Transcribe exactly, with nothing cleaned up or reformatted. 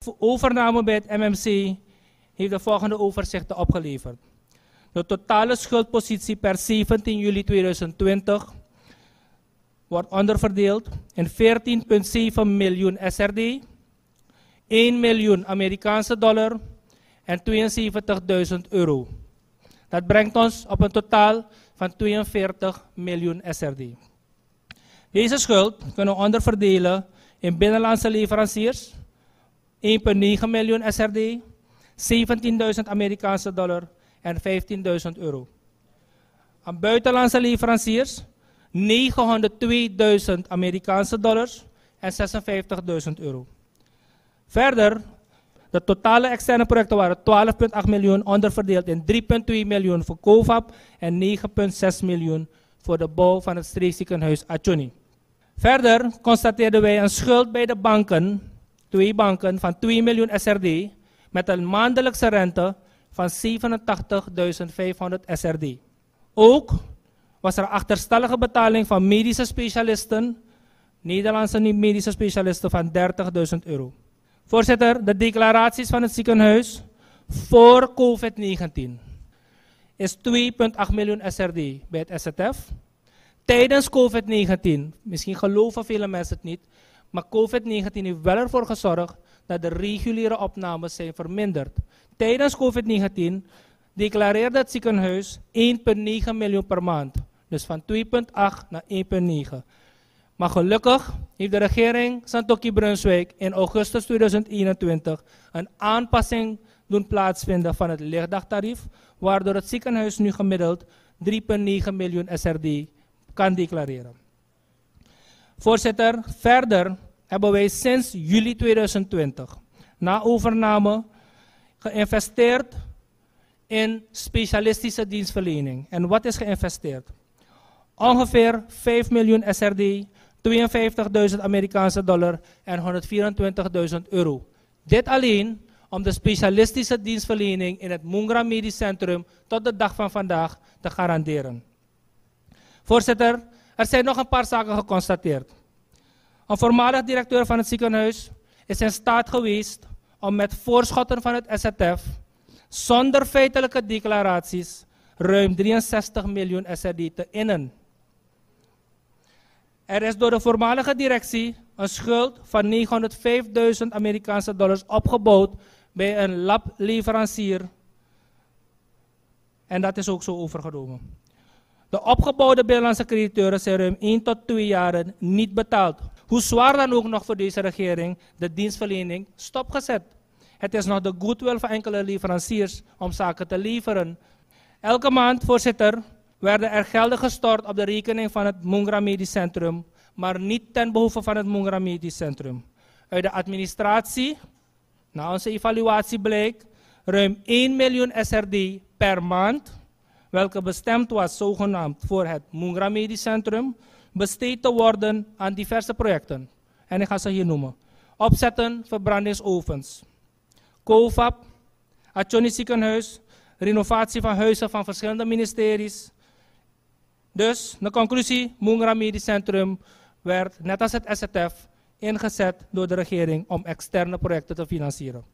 overname bij het M M C heeft de volgende overzichten opgeleverd. De totale schuldpositie per zeventien juli tweeduizend twintig wordt onderverdeeld in veertien komma zeven miljoen S R D, één miljoen Amerikaanse dollar en tweeënzeventigduizend euro. Dat brengt ons op een totaal van tweeënveertig miljoen S R D. Deze schuld kunnen we onderverdelen in binnenlandse leveranciers, één komma negen miljoen S R D, zeventienduizend Amerikaanse dollar en vijftienduizend euro. Aan buitenlandse leveranciers negenhonderdtweeduizend Amerikaanse dollars en zesenvijftigduizend euro. Verder, de totale externe projecten waren twaalf komma acht miljoen, onderverdeeld in drie komma twee miljoen voor COVAP en negen komma zes miljoen voor de bouw van het streekziekenhuis Atjoni. Verder constateerden wij een schuld bij de banken, twee banken, van twee miljoen S R D met een maandelijkse rente van zevenentachtigduizend vijfhonderd S R D. Ook was er achterstallige betaling van medische specialisten, Nederlandse medische specialisten, van dertigduizend euro. Voorzitter, de declaraties van het ziekenhuis voor COVID negentien is twee komma acht miljoen S R D bij het S Z F. Tijdens COVID negentien, misschien geloven vele mensen het niet, maar COVID negentien heeft wel ervoor gezorgd dat de reguliere opnames zijn verminderd. Tijdens COVID negentien declareerde het ziekenhuis één komma negen miljoen per maand. Dus van twee komma acht naar één komma negen. Maar gelukkig heeft de regering Santoki-Brunswijk in augustus tweeduizend eenentwintig een aanpassing doen plaatsvinden van het lichtdagtarief, waardoor het ziekenhuis nu gemiddeld drie komma negen miljoen S R D kan declareren. Voorzitter, verder hebben wij sinds juli tweeduizend twintig na overname geïnvesteerd in specialistische dienstverlening. En wat is geïnvesteerd? Ongeveer vijf miljoen S R D, tweeënvijftigduizend Amerikaanse dollar en honderdvierentwintigduizend euro. Dit alleen om de specialistische dienstverlening in het Mungra Medisch Centrum tot de dag van vandaag te garanderen. Voorzitter, er zijn nog een paar zaken geconstateerd. Een voormalig directeur van het ziekenhuis is in staat geweest om met voorschotten van het S Z F, zonder feitelijke declaraties, ruim drieënzestig miljoen S R D te innen. Er is door de voormalige directie een schuld van negenhonderdvijfduizend Amerikaanse dollars opgebouwd bij een lableverancier. En dat is ook zo overgenomen. De opgebouwde binnenlandse crediteuren zijn ruim één tot twee jaren niet betaald. Hoe zwaar dan ook nog voor deze regering de dienstverlening stopgezet. Het is nog de goodwill van enkele leveranciers om zaken te leveren. Elke maand, voorzitter, werden er gelden gestort op de rekening van het Mungra Medisch Centrum, maar niet ten behoeve van het Mungra Medisch Centrum. Uit de administratie, na onze evaluatie blijkt, ruim één miljoen S R D per maand, welke bestemd was zogenaamd voor het Mungra Medisch Centrum, besteed te worden aan diverse projecten. En ik ga ze hier noemen. Opzetten verbrandingsovens, COVAP, Atjoni ziekenhuis, renovatie van huizen van verschillende ministeries. Dus, de conclusie, Mungra Medisch Centrum werd, net als het S Z F, ingezet door de regering om externe projecten te financieren.